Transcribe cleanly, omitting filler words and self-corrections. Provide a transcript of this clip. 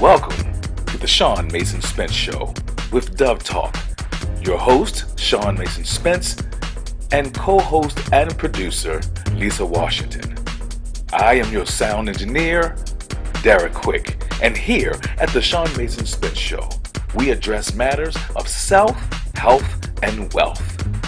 Welcome to the Shawn Mason Spence Show with Dove Talk. Your host, Shawn Mason Spence, and co-host and producer, Lisa Washington. I am your sound engineer, Derek Quick, and here at the Shawn Mason Spence Show, we address matters of self, health, and wealth.